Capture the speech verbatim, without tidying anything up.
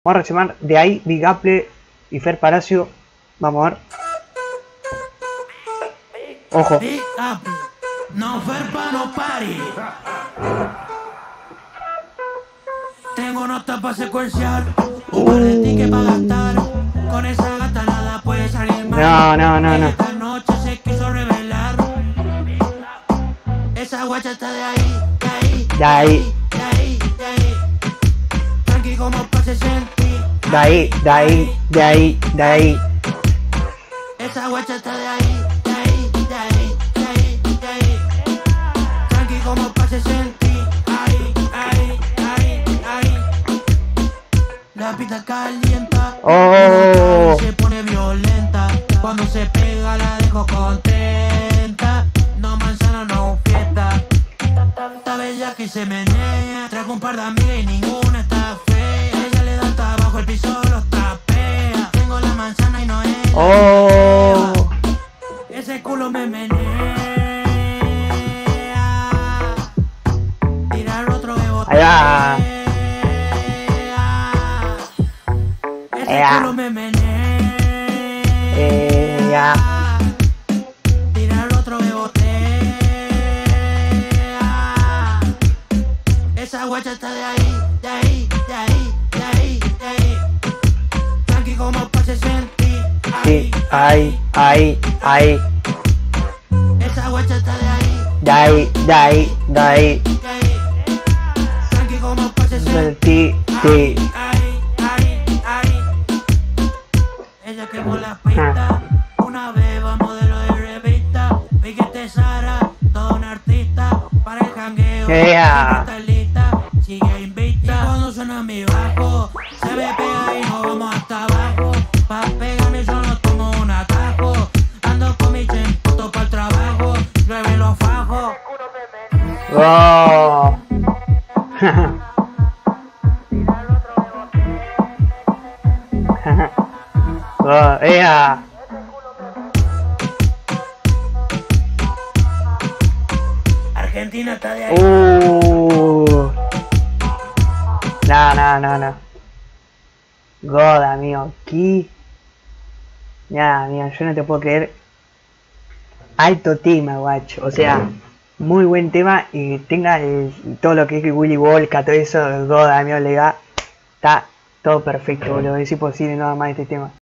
Vamos a reaccionar de ahí, Big Apple y Fer Palacio. Vamos a ver. Ojo. Big Apple, no Ferpa, no pari. Tengo nota para secuenciar, un par de tickets para gastar. Con esa gata nada puede salir mal. No, no, no, no. Esta noche se quiso revelar. Esa guacha está de ahí, de ahí, De ahí. de ahí, de ahí. Tranqui como pase sentí. De ahí, de ahí, de ahí, de ahí. Esa guacha está de ahí, de ahí, de ahí, de ahí, de ahí. Tranqui como pase sentí. Ahí, ahí, ahí, ahí. La pista calienta. Oh. Se pone violenta. Cuando se pega la dejo contenta. No manzana, no fiesta. Esta bella que se menea. Trajo un par de amigas y ninguna está fea. Ella le da hasta abajo, el piso los tapea. Tengo la manzana y no es. Oh. Ese culo me menea. Tirar otro bebote. Ahí va. Ese Ea. culo me menea. Eh, ya. Tirar otro bebote. Esa guacha está de ahí, de ahí, de ahí, de ahí, de ahí. Tranqui como pase sentí. Sí, ahí, ahí, ahí. Esa guacha está de ahí, De ahí, de ahí, de ahí. de ahí. Tranqui como pase sentí. Sí, sí. Ay, ay, ay. Ella quemó la pista. Una beba modelo de revista. Piquete Sara, toda una artista. Para el jangueo, Yeah. está lista. Sigue invicta. Y cuando suena mi bajo, se me pega y nos vamos hasta abajo. Pa' pegarme yo no tomo un atajo. Ando con mi chemputo para el trabajo. Llueve los fajos. Oh. Oh, ea. Argentina está de ahí. Uh. No, no, no, no. God, amigo, aquí. Ya, amigo, yo no te puedo creer. Alto tema, guacho. O sea, muy buen tema. Y tenga el- todo lo que es Willy Wonka, todo eso. God, amigo, le da. Está todo perfecto, boludo. Es imposible nada más este tema.